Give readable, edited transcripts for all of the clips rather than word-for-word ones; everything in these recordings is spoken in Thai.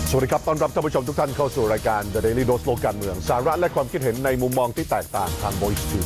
สวัสดีครับต้อนรับท่านผู้ชมทุกท่านเข้าสู่รายการ The Daily Dose โลกการเมืองสาระและความคิดเห็นในมุมมองที่แตกต่างทาง Voice TV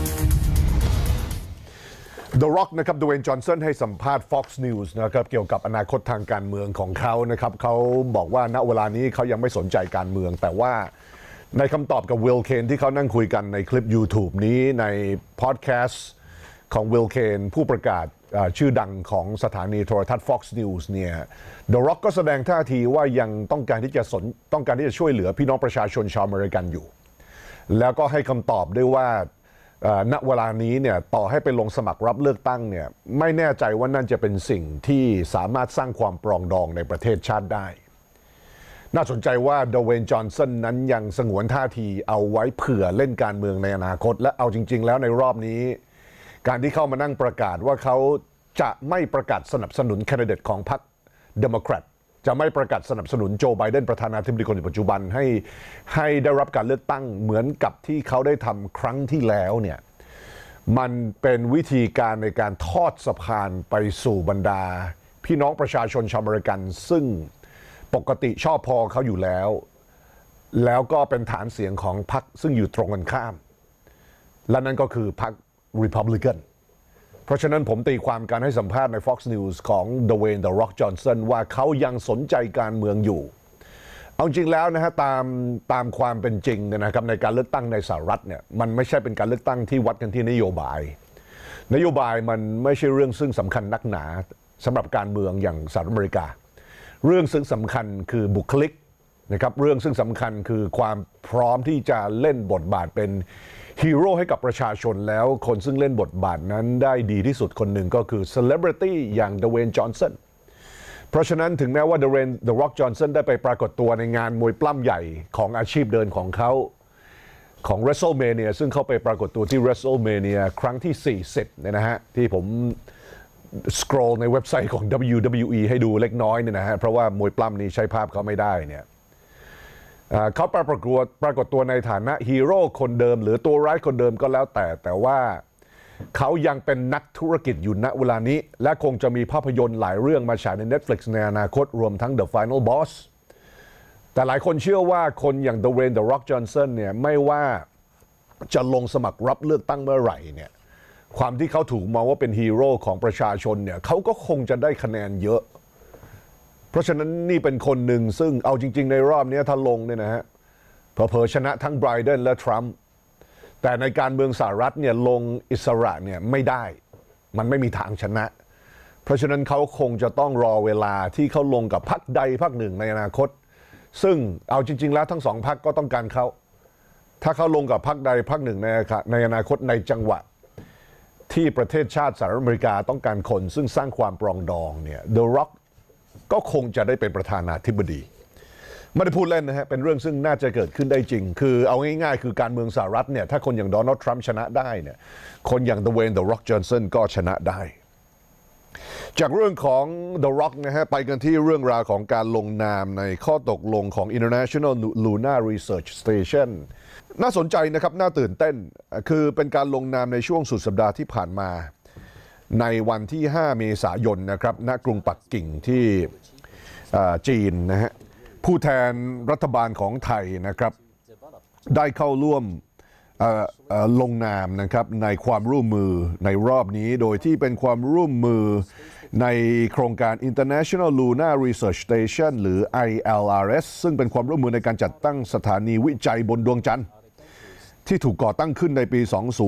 The Rock นะครับดเวย์น จอห์นสันให้สัมภาษณ์ Fox News นะครับเกี่ยวกับอนาคตทางการเมืองของเขานะครับเขาบอกว่าณเวลานี้เขายังไม่สนใจการเมืองแต่ว่าในคำตอบกับวิลเคนที่เขานั่งคุยกันในคลิป YouTube นี้ในพอดแคสต์ของวิลเคนผู้ประกาศชื่อดังของสถานีโทรทัศน์ Fox News เนี่ย The Rock ก็แสดงท่าทีว่ายังต้องการที่จะช่วยเหลือพี่น้องประชาชนชาวอเมริกันอยู่แล้วก็ให้คำตอบด้วยว่าณเวลานี้เนี่ยต่อให้ไปลงสมัครรับเลือกตั้งเนี่ยไม่แน่ใจว่านั่นจะเป็นสิ่งที่สามารถสร้างความปรองดองในประเทศชาติได้น่าสนใจว่าดเวย์น จอห์นสันนั้นยังสงวนท่าทีเอาไว้เผื่อเล่นการเมืองในอนาคตและเอาจริงๆแล้วในรอบนี้การที่เข้ามานั่งประกาศว่าเขาจะไม่ประกาศสนับสนุนแคนดิเดตของพรรคเดโมแครตจะไม่ประกาศสนับสนุนโจไบเดนประธานาธิบดีคนปัจจุบันให้ได้รับการเลือกตั้งเหมือนกับที่เขาได้ทำครั้งที่แล้วเนี่ยมันเป็นวิธีการในการทอดสะพานไปสู่บรรดาพี่น้องประชาชนชาวอเมริกันซึ่งปกติชอบพอเขาอยู่แล้วก็เป็นฐานเสียงของพรรคซึ่งอยู่ตรงกันข้ามและนั่นก็คือพรรคRepublican เพราะฉะนั้นผมตีความการให้สัมภาษณ์ใน Fox News ของดเวย์น The Rock Johnson ว่าเขายังสนใจการเมืองอยู่เอาจริงแล้วนะฮะตามความเป็นจริงเนี่ยนะครับในการเลือกตั้งในสหรัฐเนี่ยมันไม่ใช่เป็นการเลือกตั้งที่วัดกันที่นโยบายมันไม่ใช่เรื่องซึ่งสำคัญนักหนาสำหรับการเมืองอย่างสหรัฐอเมริกาเรื่องซึ่งสำคัญคือบุคลิกนะครับเรื่องซึ่งสำคัญคือความพร้อมที่จะเล่นบทบาทเป็นฮีโร่ให้กับประชาชนแล้วคนซึ่งเล่นบทบาทนั้นได้ดีที่สุดคนหนึ่งก็คือเซเลบริตี้อย่างดเวย์น จอห์นสันเพราะฉะนั้นถึงแม้ว่าดเวย์น The Rock Johnson ได้ไปปรากฏตัวในงานมวยปล้ำใหญ่ของอาชีพเดินของเขาของ WrestleMania ซึ่งเขาไปปรากฏตัวที่ WrestleMania ครั้งที่40เนี่ยนะฮะที่ผมสครอลในเว็บไซต์ของ WWE ให้ดูเล็กน้อยเนี่ยนะฮะเพราะว่ามวยปล้ำนี้ใช้ภาพเขาไม่ได้เนี่ยเขาปรากฏตัวในฐานะฮีโร่คนเดิมหรือตัวร้ายคนเดิมก็แล้วแต่ว่าเขายังเป็นนักธุรกิจอยู่ณเวลานี้และคงจะมีภาพยนตร์หลายเรื่องมาฉายใน Netflix ในอนาคตรวมทั้ง The Final Boss แต่หลายคนเชื่อว่าคนอย่าง The Rock Johnson เนี่ยไม่ว่าจะลงสมัครรับเลือกตั้งเมื่อไหร่เนี่ยความที่เขาถูกมองว่าเป็นฮีโร่ของประชาชนเนี่ยเขาก็คงจะได้คะแนนเยอะเพราะฉะนั้นนี่เป็นคนหนึ่งซึ่งเอาจริงๆในรอบนี้ถ้าลงเนี่ยนะฮะเผลอๆชนะทั้งไบรเดนและทรัมป์แต่ในการเมืองสหรัฐเนี่ยลงอิสระเนี่ยไม่ได้มันไม่มีทางชนะเพราะฉะนั้นเขาคงจะต้องรอเวลาที่เขาลงกับพรรคใดพรรคหนึ่งในอนาคตซึ่งเอาจริงๆแล้วทั้งสองพรรคก็ต้องการเขาถ้าเขาลงกับพรรคใดพรรคหนึ่งในอนาคตในจังหวะที่ประเทศชาติสหรัฐอเมริกาต้องการคนซึ่งสร้างความปรองดองเนี่ย The Rockก็คงจะได้เป็นประธานาธิบดีไม่ได้พูดเล่นนะฮะเป็นเรื่องซึ่งน่าจะเกิดขึ้นได้จริงคือเอาง่ายๆคือการเมืองสหรัฐเนี่ยถ้าคนอย่างโดนัลด์ทรัมป์ชนะได้เนี่ยคนอย่างดเวย์น The Rock Johnson ก็ชนะได้จากเรื่องของ The Rock นะฮะไปกันที่เรื่องราวของการลงนามในข้อตกลงของ International Lunar Research Station น่าสนใจนะครับน่าตื่นเต้นคือเป็นการลงนามในช่วงสุดสัปดาห์ที่ผ่านมาในวันที่5 เมษายนนะครับณกรุงปักกิ่งที่จีนนะฮะผู้แทนรัฐบาลของไทยนะครับได้เข้าร่วมลงนามนะครับในความร่วมมือในรอบนี้โดยที่เป็นความร่วมมือในโครงการ International Lunar Research Station หรือ ILRS ซึ่งเป็นความร่วมมือในการจัดตั้งสถานีวิจัยบนดวงจันทร์ที่ถูกก่อตั้งขึ้นในปี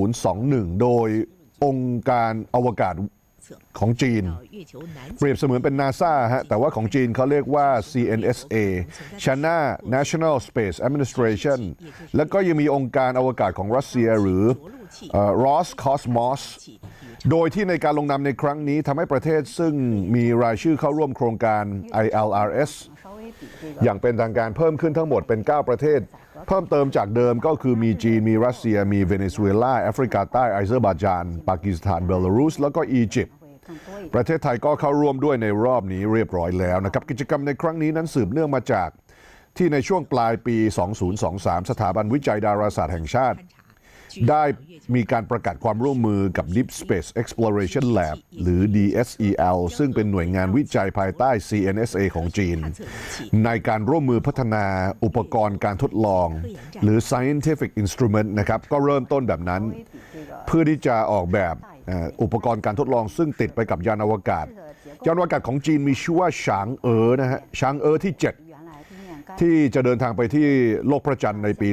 2021 โดยองค์การอวกาศของจีนเปรียบเสมือนเป็น NASA ฮะแต่ว่าของจีนเขาเรียกว่า CNSA China National Space Administration แล้วก็ยังมีองค์การอวกาศของรัสเซียหรือRoscosmos โดยที่ในการลงนามในครั้งนี้ทำให้ประเทศซึ่งมีรายชื่อเข้าร่วมโครงการ ILRS อย่างเป็นทางการเพิ่มขึ้นทั้งหมดเป็น9ประเทศเพิ่มเติมจากเดิมก็คือมีจีนมีรัสเซียมีเวเนซุเอลาแอฟริกาใต้อาเซอร์ไบจานปากีสถานเบลารุสแล้วก็อียิปต์ประเทศไทยก็เข้าร่วมด้วยในรอบนี้เรียบร้อยแล้วนะครับกิจกรรมในครั้งนี้นั้นสืบเนื่องมาจาก ที่ในช่วงปลายปี 2023 สถาบันวิจัยดาราศาสตร์แห่งชาติได้มีการประกาศความร่วมมือกับ Deep Space Exploration Lab หรือ DSEL ซึ่งเป็นหน่วยงานวิจัยภายใต้ CNSA ของจีนในการร่วมมือพัฒนาอุปกรณ์การทดลองหรือ Scientific Instrument นะครับก็เริ่มต้นแบบนั้นเพื่อที่จะออกแบบอุปกรณ์การทดลองซึ่งติดไปกับยานอวกาศของจีนมีชื่อว่าฉางเอ๋อนะฮะฉางเอ๋อที่ 7ที่จะเดินทางไปที่โลกพระจันทร์ในปี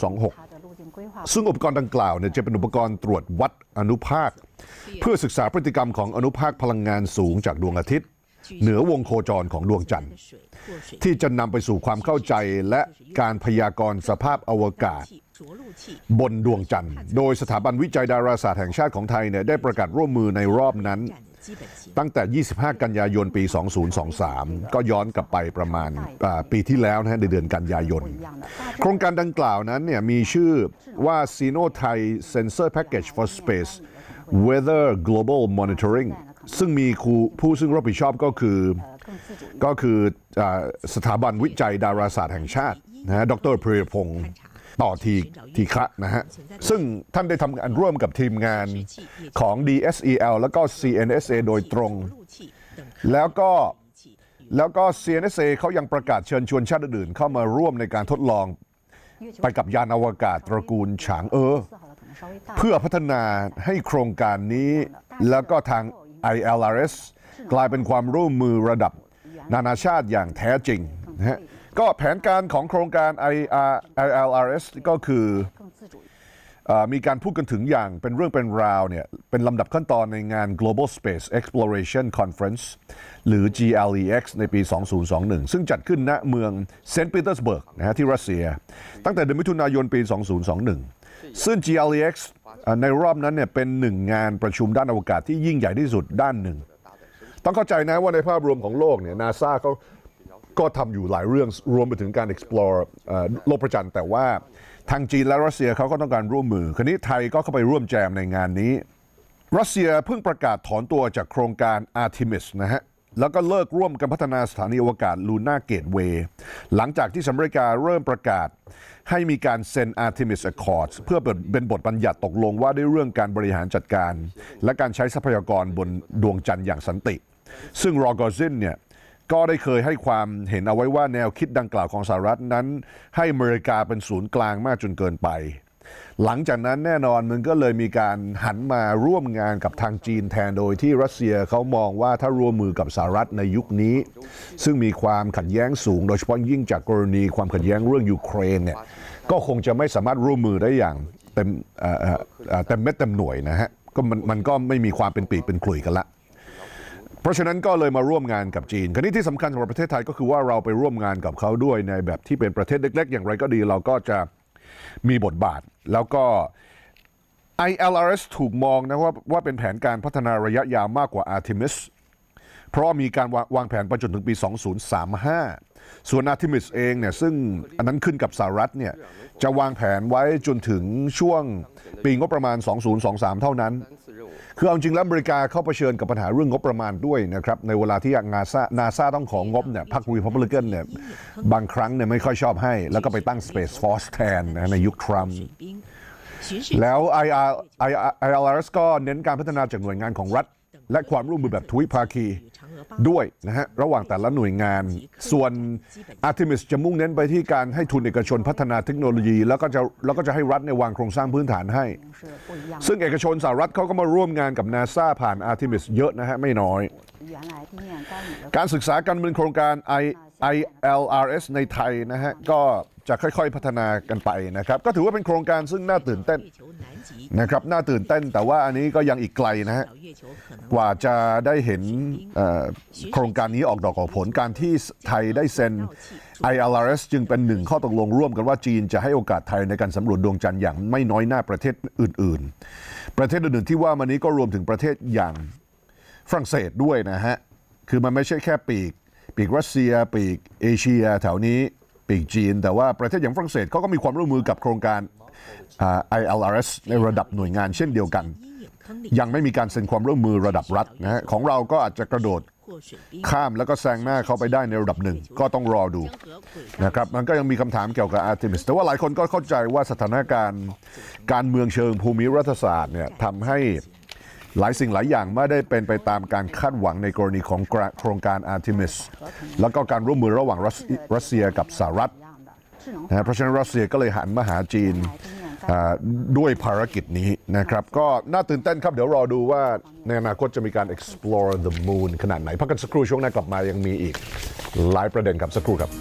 2026ซึ่งอุปกรณ์ดังกล่าวเนี่ยจะเป็นอุปกรณ์ตรวจวัดอนุภาคเพื่อศึกษาพฤติกรรมของอนุภาคพลังงานสูงจากดวงอาทิตย์เหนือวงโคจรของดวงจันทร์ที่จะนำไปสู่ความเข้าใจและการพยากรณ์สภาพอวกาศบนดวงจันทร์โดยสถาบันวิจัยดาราศาสตร์แห่งชาติของไทยเนี่ยได้ประกาศร่วมมือในรอบนั้นตั้งแต่ 25 กันยายน ปี 2023 ก็ย้อนกลับไปประมาณปีที่แล้วนะฮะในเดือนกันยายนโครงการดังกล่าวนั้นเนี่ยมีชื่อว่า Sino Thai Sensor Package for Space Weather Global Monitoring ซึ่งมีผู้ซึ่งรับผิดชอบก็คือสถาบันวิจัยดาราศาสตร์แห่งชาตินะฮะดร.เพริยพงศ์ต่อทีฆะนะฮะซึ่งท่านได้ทำงานร่วมกับทีมงานของ DSEL แล้วก็ CNSA โดยตรงแล้วก็ CNSA เขายังประกาศเชิญชวนชาติอื่นเข้ามาร่วมในการทดลองไปกับยานอวกาศตระกูลฉางเอ๋อเพื่อพัฒนาให้โครงการนี้แล้วก็ทาง ILRS กลายเป็นความร่วมมือระดับนานาชาติอย่างแท้จริงนะฮะก็แผนการของโครงการ ILRS ก็คือมีการพูดกันถึงอย่างเป็นเรื่องเป็นราวเนี่ยเป็นลำดับขั้นตอนในงาน Global Space Exploration Conference หรือ GLEX ในปี 2021 ซึ่งจัดขึ้นณเมืองเซนต์ปีเตอร์สเบิร์กนะฮะที่รัสเซียตั้งแต่เดือนมิถุนายนปี 2021 ซึ่ง GLEX ในรอบนั้นเนี่ยเป็นหนึ่งงานประชุมด้านอวกาศที่ยิ่งใหญ่ที่สุดด้านหนึ่งต้องเข้าใจนะว่าในภาพรวมของโลกเนี่ย NASA ก็ทำอยู่หลายเรื่องรวมไปถึงการ explore โลกพระจันทร์แต่ว่าทางจีนและรัสเซียเขาก็ต้องการร่วมมือคราวนี้ไทยก็เข้าไปร่วมแจมในงานนี้รัสเซียเพิ่งประกาศถอนตัวจากโครงการ Artemis นะฮะแล้วก็เลิกร่วมกันพัฒนาสถานีอวกาศ Luna Gateway หลังจากที่สหรัฐอเมริกาเริ่มประกาศให้มีการเซ็น Artemis Accords เพื่อเป็นบทบัญญัติตกลงว่าด้วยเรื่องการบริหารจัดการและการใช้ทรัพยากรบนดวงจันทร์อย่างสันติซึ่งรอกอซินเนี่ยก็ได้เคยให้ความเห็นเอาไว้ว่าแนวคิดดังกล่าวของสหรัฐนั้นให้อเมริกาเป็นศูนย์กลางมากจนเกินไปหลังจากนั้นแน่นอนมันก็เลยมีการหันมาร่วมงานกับทางจีนแทนโดยที่รัสเซียเขามองว่าถ้าร่วมมือกับสหรัฐในยุคนี้ซึ่งมีความขัดแย้งสูงโดยเฉพาะยิ่งจากกรณีความขัดแย้งเรื่องยูเครนเนี่ยก็คงจะไม่สามารถร่วมมือได้อย่างเต็มเม็ดเต็มหน่วยนะฮะก็มันก็ไม่มีความเป็นปีกเป็นขลุ่ยกันละเพราะฉะนั้นก็เลยมาร่วมงานกับจีนคราวนี้ที่สำคัญสำหรับประเทศไทยก็คือว่าเราไปร่วมงานกับเขาด้วยในแบบที่เป็นประเทศเล็กๆอย่างไรก็ดีเราก็จะมีบทบาทแล้วก็ ILRS ถูกมองนะว่าเป็นแผนการพัฒนาระยะยาวมากกว่า Artemis เพราะมีการวางแผนไปจนถึงปี 2035 ส่วน Artemis เองเนี่ยซึ่งอันนั้นขึ้นกับสหรัฐเนี่ยจะวางแผนไว้จนถึงช่วงปีงบประมาณ 2023 เท่านั้นคือเอาจริงแล้วอเมริกาเข้าเผชิญกับปัญหาเรื่องงบประมาณด้วยนะครับในเวลาที่NASA ต้องของงบเนี่ยพรรค Republican เนี่ยบางครั้งเนี่ยไม่ค่อยชอบให้แล้วก็ไปตั้ง Space Force แทนในยุคทรัมป์แล้ว ILRS ก็เน้นการพัฒนาจากหน่วยงานของรัฐและความร่วมมือแบบทวิภาคีด้วยนะฮะระหว่างแต่ละหน่วยงานส่วน Artemis จะมุ่งเน้นไปที่การให้ทุนเอกชนพัฒนาเทคโนโลยีแล้วก็จะให้รัฐในวางโครงสร้างพื้นฐานให้ซึ่งเอกชนสหรัฐเขาก็มาร่วมงานกับ NASA ผ่าน Artemis เยอะนะฮะไม่น้อยการศึกษาการดำเนินโครงการ ILRS ในไทยนะฮะก็จะค่อยๆพัฒนากันไปนะครับก็ถือว่าเป็นโครงการซึ่งน่าตื่นเต้นนะครับน่าตื่นเต้นแต่ว่าอันนี้ก็ยังอีกไกลนะฮะกว่าจะได้เห็นโครงการนี้ออกดอกออกผลการที่ไทยได้เซ็น ILRS จึงเป็นหนึ่งข้อตกลงร่วมกันว่าจีนจะให้โอกาสไทยในการสำรวจดวงจันทร์อย่างไม่น้อยหน้าประเทศอื่นๆที่ว่ามานี้ก็รวมถึงประเทศอย่างฝรั่งเศสด้วยนะฮะคือมันไม่ใช่แค่ปีกรัสเซียปีกเอเชียแถวนี้ปีกจีนแต่ว่าประเทศอย่างฝรั่งเศสเขาก็มีความร่วมมือกับโครงการILRS ในระดับหน่วยงานเช่นเดียวกันยังไม่มีการเซ็นความร่วมมือระดับรัฐนะฮะของเราก็อาจจะกระโดดข้ามแล้วก็แซงหน้าเขาไปได้ในระดับหนึ่งก็ต้องรอดูนะครับมันก็ยังมีคำถามเกี่ยวกับอาร์เทมิสแต่ว่าหลายคนก็เข้าใจว่าสถานการณ์การเมืองเชิงภูมิรัฐศาสตร์เนี่ยทำให้หลายสิ่งหลายอย่างไม่ได้เป็นไปตามการคาดหวังในกรณีของโครงการอาร์เทมิสแล้วก็การร่วมมือระหว่างรัสเซียกับสหรัฐนะเพราะฉะนั้นรัสเซียก็เลยหันมาหาจีนด้วยภารกิจนี้นะครับก็น่าตื่นเต้นครับเดี๋ยวรอดูว่าในอนาคตจะมีการ explore the moon ขนาดไหนพักกันสักครู่ช่วงหน้ากลับมายังมีอีกหลายประเด็นครับสักครู่ครับ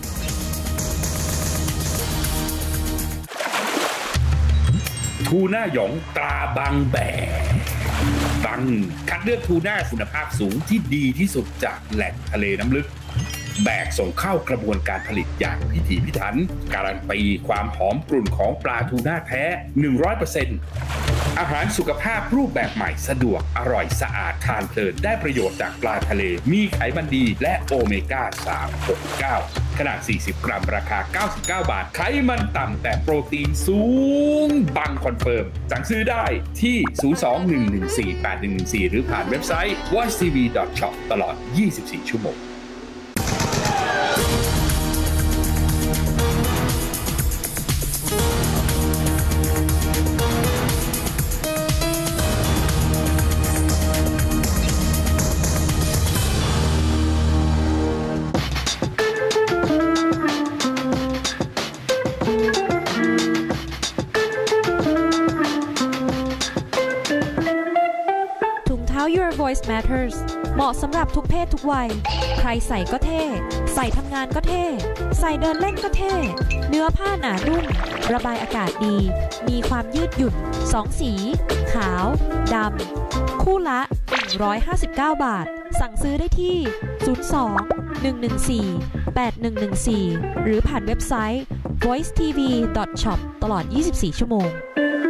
ทูน่าหยองตราบางแบบังคัดเลือกทูน่าคุณภาพสูงที่ดีที่สุดจากแหล่งทะเลน้ำลึกแบกส่งเข้ากระบวนการผลิตอย่างพิถีพิถันการันตีความหอมกรุ่นของปลาทูน่าแท้ 100% อาหารสุขภาพรูปแบบใหม่สะดวกอร่อยสะอาดทานเพลินได้ประโยชน์จากปลาทะเลมีไขมันดีและโอเมก้า 369 ขนาด 40 กรัมราคา 99 บาทไขมันต่ำแต่โปรตีนสูงบังคอนเฟิร์มสั่งซื้อได้ที่ 02-114-8114 หรือผ่านเว็บไซต์ watchtv.shop ตลอด 24 ชั่วโมง Your Voice Matters เหมาะสำหรับทุกเพศทุกวัยใครใส่ก็เท่ใส่ทำงานก็เท่ใส่เดินเล่นก็เท่เนื้อผ้าหนานุ่มระบายอากาศดีมีความยืดหยุ่น2สีขาวดำคู่ละ159 บาทสั่งซื้อได้ที่02-114-8114 หรือผ่านเว็บไซต์ voicetv.shop ตลอด 24 ชั่วโมง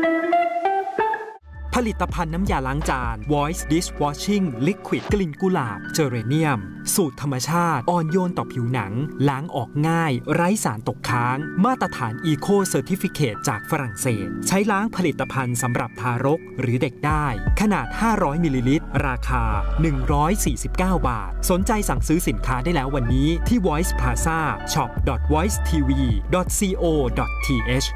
ผลิตภัณฑ์น้ำยาล้างจาน Voice Dishwashing Liquid กลิ่นกุหลาบเจเรเนียมสูตรธรรมชาติอ่อนโยนต่อผิวหนังล้างออกง่ายไร้สารตกค้างมาตรฐาน Eco Certificate จากฝรั่งเศสใช้ล้างผลิตภัณฑ์สำหรับทารกหรือเด็กได้ขนาด500มิลลิลิตรราคา149 บาทสนใจสั่งซื้อสินค้าได้แล้ววันนี้ที่ Voice Plaza shop.voicetv.co.th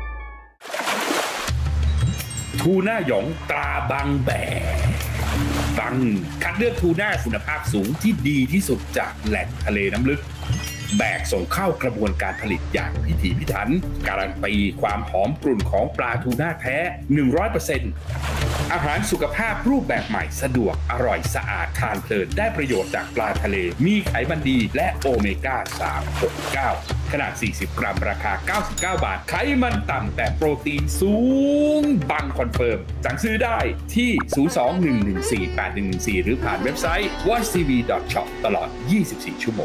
ทูน่าหยองตราบางแบบังคัดเลือกทูน่าคุณภาพสูงที่ดีที่สุดจากแหล่งทะเลน้ำลึกแบกส่งเข้ากระบวนการผลิตอย่างพิถีพิถันการันตีความหอมกรุ่นของปลาทูน่าแท้ 100% อาหารสุขภาพรูปแบบใหม่สะดวกอร่อยสะอาดทานเพลินได้ประโยชน์จากปลาทะเลมีไขมันดีและโอเมก้า 369 ขนาด 40 กรัมราคา 99 บาทไขมันต่ำแต่โปรตีนสูงบังคอนเฟิร์มสั่งซื้อได้ที่ 02-114-8114 หรือผ่านเว็บไซต์ watchtv.shop ตลอด 24 ชั่วโมง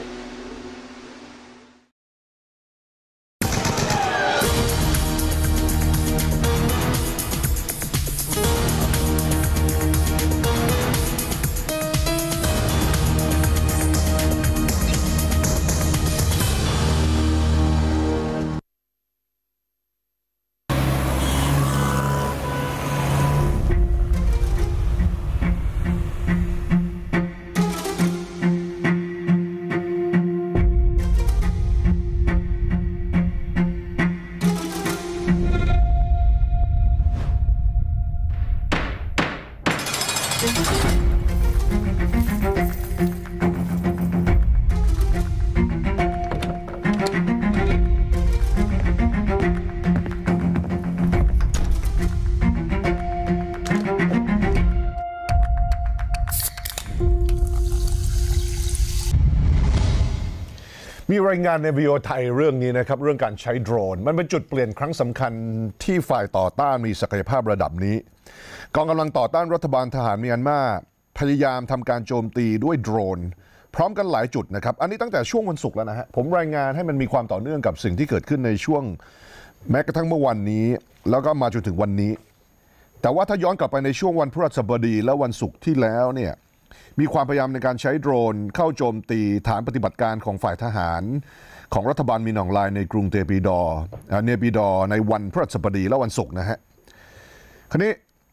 มีรายงานในวิดีโอไทยเรื่องนี้นะครับเรื่องการใช้โดรนมันเป็นจุดเปลี่ยนครั้งสำคัญที่ฝ่ายต่อต้านมีศักยภาพระดับนี้กองกำลังต่อต้านรัฐบาลทหารเมียนมาพยายามทำการโจมตีด้วยโดรนพร้อมกันหลายจุดนะครับอันนี้ตั้งแต่ช่วงวันศุกร์แล้วนะฮะผมรายงานให้มันมีความต่อเนื่องกับสิ่งที่เกิดขึ้นในช่วงแม้กระทั่งเมื่อวันนี้แล้วก็มาจนถึงวันนี้แต่ว่าถ้าย้อนกลับไปในช่วงวันพฤหัสบดีและวันศุกร์ที่แล้วเนี่ยมีความพยายามในการใช้โดรนเข้าโจมตีฐานปฏิบัติการของฝ่ายทหารของรัฐบาลมินอองไลน์ในกรุงเนปิดอร์ในวันพฤหัสบดีและวันศุกร์นะฮะคราวนี้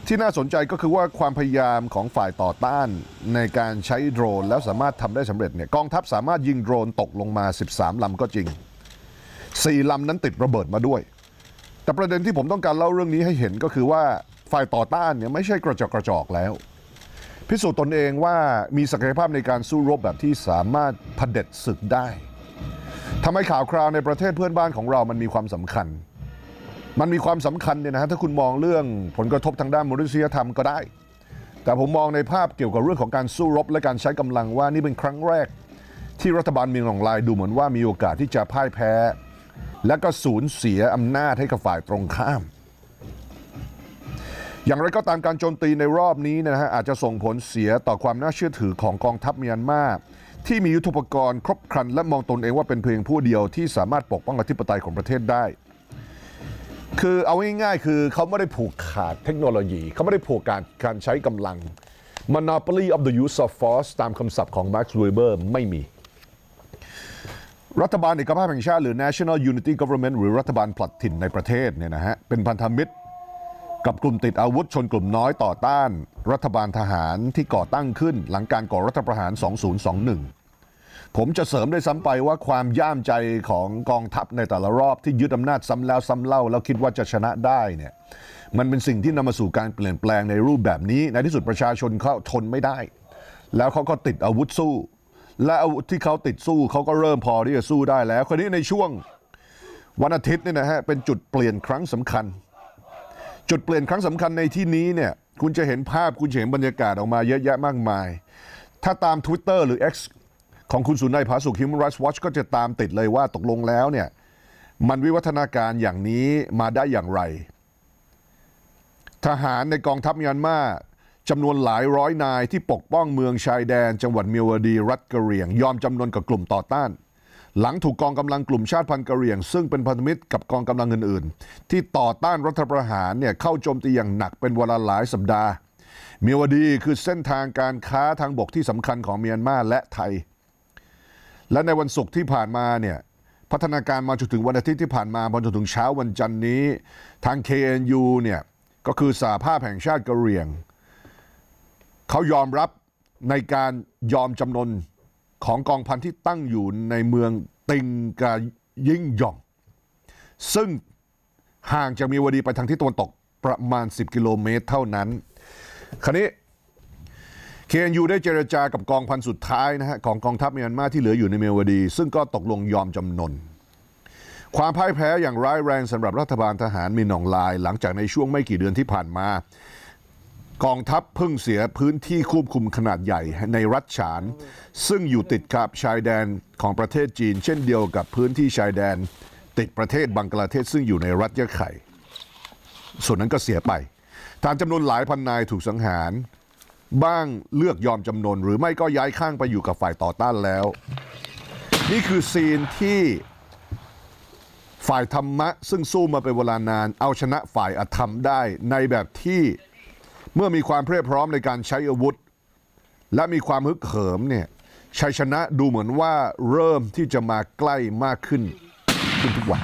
ที่น่าสนใจก็คือว่าความพยายามของฝ่ายต่อต้านในการใช้โดรนแล้วสามารถทำได้สำเร็จเนี่ยกองทัพสามารถยิงโดรนตกลงมา13 ลำก็จริง4 ลำนั้นติดระเบิดมาด้วยแต่ประเด็นที่ผมต้องการเล่าเรื่องนี้ให้เห็นก็คือว่าฝ่ายต่อต้านเนี่ยไม่ใช่กระจอกแล้วพิสูจน์ตนเองว่ามีศักยภาพในการสู้รบแบบที่สามารถเผด็จศึกได้ทำให้ข่าวคราวในประเทศเพื่อนบ้านของเรามันมีความสำคัญเนี่ยนะฮะถ้าคุณมองเรื่องผลกระทบทางด้านมนุษยธรรมก็ได้แต่ผมมองในภาพเกี่ยวกับเรื่องของการสู้รบและการใช้กำลังว่านี่เป็นครั้งแรกที่รัฐบาลเมียนมาดูเหมือนว่ามีโอกาสที่จะพ่ายแพ้และก็สูญเสียอำนาจให้กับฝ่ายตรงข้ามอย่างไรก็ตามการโจมตีในรอบนี้นะฮะอาจจะส่งผลเสียต่อความน่าเชื่อถือของกองทัพเมียนมาที่มียุทโธปกรณ์ครบครันและมองตนเองว่าเป็นเพียงผู้เดียวที่สามารถปกป้องอธิปไตยของประเทศได้คือเอาง่ายๆคือเขาไม่ได้ผูกขาดเทคโนโลยีเขาไม่ได้ผูกการใช้กำลัง Monopoly of the use of force ตามคำศัพท์ของ Max Weber ไม่มีรัฐบาลเอกภาพแห่งชาติหรือ National Unity Government หรือรัฐบาลผลัดถิ่นในประเทศเนี่ยนะฮะเป็นพันธมิตรกับกลุ่มติดอาวุธชนกลุ่มน้อยต่อต้านรัฐบาลทหารที่ก่อตั้งขึ้นหลังการก่อรัฐประหาร 2021 ผมจะเสริมด้วยซ้ำไปว่าความย่ามใจของกองทัพในแต่ละรอบที่ยึดอำนาจซ้ำแล้วซ้ำเล่าแล้วคิดว่าจะชนะได้เนี่ยมันเป็นสิ่งที่นำมาสู่การเปลี่ยนแปลงในรูปแบบนี้ในที่สุดประชาชนเขาทนไม่ได้แล้วเขาก็ติดอาวุธสู้และอาวุธที่เขาติดสู้เขาก็เริ่มพอที่จะสู้ได้แล้วคราวนี้ในช่วงวันอาทิตย์เนี่ยนะฮะเป็นจุดเปลี่ยนครั้งสำคัญจุดเปลี่ยนครั้งสำคัญในที่นี้เนี่ยคุณจะเห็นภาพคุณจะเห็นบรรยากาศออกมาเยอะแยะมากมายถ้าตาม Twitter หรือ X ของคุณสุนัยผาสุก Human Rights Watch ก็จะตามติดเลยว่าตกลงแล้วเนี่ยมันวิวัฒนาการอย่างนี้มาได้อย่างไรทหารในกองทัพเมียนมาจำนวนหลายร้อยนายที่ปกป้องเมืองชายแดนจังหวัดเมียวดีรัฐกะเหรี่ยงยอมจำนนกับกลุ่มต่อต้านหลังถูกกองกำลังกลุ่มชาติพันธุ์กะเหรี่ยงซึ่งเป็นพันธมิตรกับกองกำลังอื่นๆที่ต่อต้านรัฐประหารเนี่ยเข้าโจมตีอย่างหนักเป็นเวลาหลายสัปดาห์เมียวดีคือเส้นทางการค้าทางบกที่สำคัญของเมียนมาและไทยและในวันศุกร์ที่ผ่านมาเนี่ยพัฒนาการมาจนถึงวันอาทิตย์ที่ผ่านมาจนถึงเช้าวันจันทร์นี้ทาง KNU เนี่ยก็คือสหภาพแห่งชาติกะเหรี่ยงเขายอมรับในการยอมจำนนของกองพันที่ตั้งอยู่ในเมืองติงกายิ่งหย่องซึ่งห่างจากเมียวดีไปทางทิศตะวันตกประมาณ10 กิโลเมตรเท่านั้นคราวนี้ KNU ได้เจรจากับกองพันสุดท้ายนะฮะของกองทัพเมียนมาที่เหลืออยู่ในเมียวดีซึ่งก็ตกลงยอมจำนนความพ่ายแพ้อย่างร้ายแรงสำหรับรัฐบาลทหารมินอองไลน์หลังจากในช่วงไม่กี่เดือนที่ผ่านมากองทัพเพิ่งเสียพื้นที่ควบคุมขนาดใหญ่ในรัฐฉานซึ่งอยู่ติดกับชายแดนของประเทศจีนเช่นเดียวกับพื้นที่ชายแดนติดประเทศบังกลาเทศซึ่งอยู่ในรัฐยะไข่ส่วนนั้นก็เสียไปทหารจำนวนหลายพันนายถูกสังหารบ้างเลือกยอมจำนนหรือไม่ก็ย้ายข้างไปอยู่กับฝ่ายต่อต้านแล้วนี่คือซีนที่ฝ่ายธรรมะซึ่งสู้มาเป็นเวลานานเอาชนะฝ่ายอธรรมได้ในแบบที่เมื่อมีความเพรียบพร้อมในการใช้อาวุธและมีความฮึกเหิมเนี่ยชัยชนะดูเหมือนว่าเริ่มที่จะมาใกล้มากขึ้นทุกวัน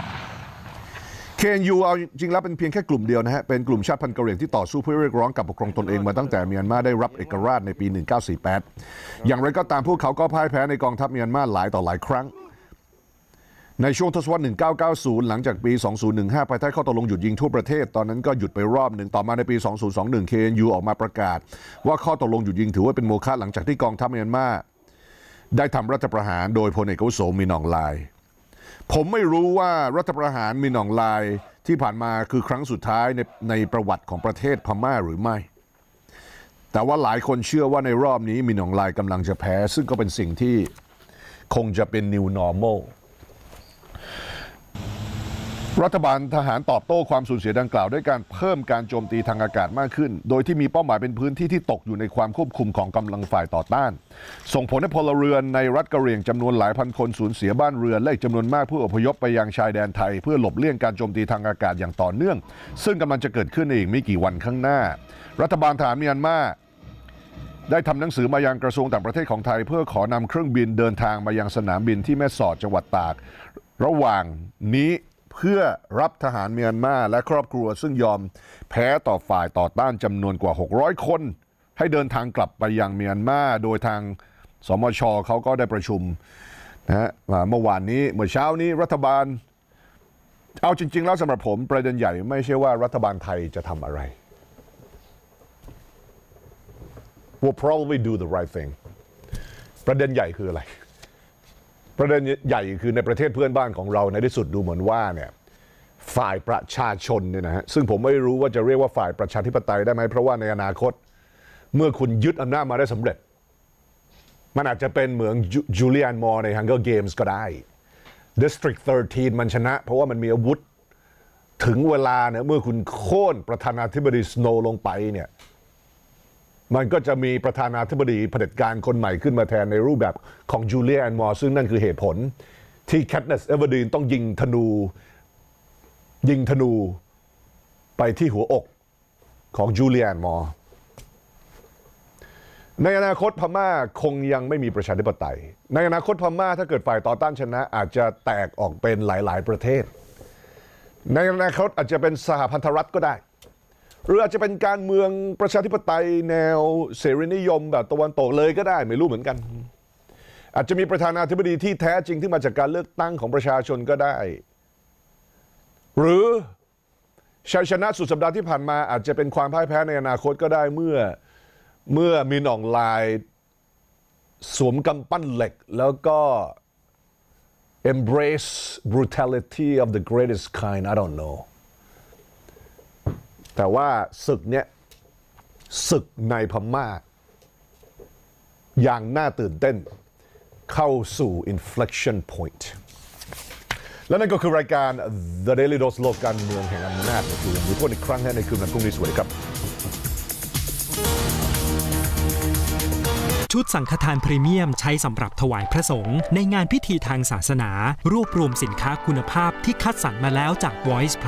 KNU เอาจริงแล้วเป็นเพียงแค่กลุ่มเดียวนะฮะเป็นกลุ่มชาติพันธุ์กะเหรี่ยงที่ต่อสู้เพื่อเรียกร้องการปกครองตนเองมาตั้งแต่เมียนมาได้รับเอกราชในปี 1948 อย่างไรก็ตามพวกเขาก็พ่ายแพ้ในกองทัพเมียนมาหลายต่อหลายครั้งในช่วงทศวรรษ 1990 หลังจากปี 2015 ภายใต้ข้อตกลงหยุดยิงทั่วประเทศตอนนั้นก็หยุดไปรอบหนึ่งต่อมาในปี 2021 KNU ออกมาประกาศว่าข้อตกลงหยุดยิงถือว่าเป็นโมฆะหลังจากที่กองทัพเมียนมาได้ทำรัฐประหารโดยพลเอกอาวุโสมินอองไลน์ผมไม่รู้ว่ารัฐประหารมินอองไลน์ที่ผ่านมาคือครั้งสุดท้ายในประวัติของประเทศพม่าหรือไม่แต่ว่าหลายคนเชื่อว่าในรอบนี้มินอองไลน์กำลังจะแพ้ซึ่งก็เป็นสิ่งที่คงจะเป็น new normalรัฐบาลทหารตอบโต้ความสูญเสียดังกล่าวด้วยการเพิ่มการโจมตีทางอากาศมากขึ้นโดยที่มีเป้าหมายเป็นพื้นที่ที่ตกอยู่ในความควบคุมของกำลังฝ่ายต่อต้านส่งผลให้พลเรือนในรัฐกะเหรี่ยงจำนวนหลายพันคนสูญเสียบ้านเรือนและจำนวนมากผู้อพยพไปยังชายแดนไทยเพื่อหลบเลี่ยงการโจมตีทางอากาศอย่างต่อเนื่องซึ่งกำลังจะเกิดขึ้นในอีกไม่กี่วันข้างหน้ารัฐบาลทหารเมียนมาได้ทำหนังสือมายังกระทรวงต่างประเทศของไทยเพื่อขอนำเครื่องบินเดินทางมายังสนามบินที่แม่สอดจังหวัดตากระหว่างนี้เพื่อรับทหารเมียนมาและครอบครัวซึ่งยอมแพ้ต่อฝ่ายต่อต้านจำนวนกว่า600คนให้เดินทางกลับไปยังเมียนมาโดยทางสมช.เขาก็ได้ประชุมนะฮะเมื่อเช้านี้รัฐบาลเอาจริงๆแล้วสำหรับผมประเด็นใหญ่ไม่ใช่ว่ารัฐบาลไทยจะทำอะไร We'll probably do the right thing ประเด็นใหญ่คืออะไรประเด็นใหญ่คือในประเทศเพื่อนบ้านของเราในที่สุดดูเหมือนว่าเนี่ยฝ่ายประชาชนเนี่ยนะฮะซึ่งผมไม่รู้ว่าจะเรียกว่าฝ่ายประชาธิปไตยได้ไหมเพราะว่าในอนาคตเมื่อคุณยึดอำนาจมาได้สำเร็จมันอาจจะเป็นเหมือนจูเลียนมอร์ใน Hunger Games ก็ได้ District 13 มันชนะเพราะว่ามันมีอาวุธถึงเวลาเนี่ยเมื่อคุณโค่นประธานาธิบดีสโนว์ลงไปเนี่ยมันก็จะมีประธานาธิบดีเผด็จการคนใหม่ขึ้นมาแทนในรูปแบบของจูเลียนมอร์ซึ่งนั่นคือเหตุผลที่แคทเนสเอเวอร์ดีนต้องยิงธนูไปที่หัวอกของจูเลียนมอร์ในอนาคตพม่าคงยังไม่มีประชาธิปไตยในอนาคตพม่าถ้าเกิดฝ่ายต่อต้านชนะอาจจะแตกออกเป็นหลายๆประเทศในอนาคตอาจจะเป็นสหพันธรัฐก็ได้หรืออาจจะเป็นการเมืองประชาธิปไตยแนวเสรีนิยมแบบตะวันตกเลยก็ได้ไม่รู้เหมือนกันอาจจะมีประธานาธิบดีที่แท้จริงที่มาจากการเลือกตั้งของประชาชนก็ได้หรือชัยชนะสุดสัปดาห์ที่ผ่านมาอาจจะเป็นความพ่ายแพ้ในอนาคตก็ได้เมื่อมินอองไลน์สวมกำปั้นเหล็กแล้วก็ embrace brutality of the greatest kind I don't know แต่ว่าศึกในพม่าอย่างน่าตื่นเต้นเข้าสู่ inflection point และนั่นก็คือรายการ The Daily Dose โลกการเมืองแห่งอำนาจในคืนนี้พบอีกครั้งในคืนวันพรุ่งนี้สวัสดีครับชุดสังฆทานพรีเมียมใช้สำหรับถวายพระสงฆ์ในงานพิธีทางศาสนารวบรวมสินค้าคุณภาพที่คัดสรรมาแล้วจาก Voice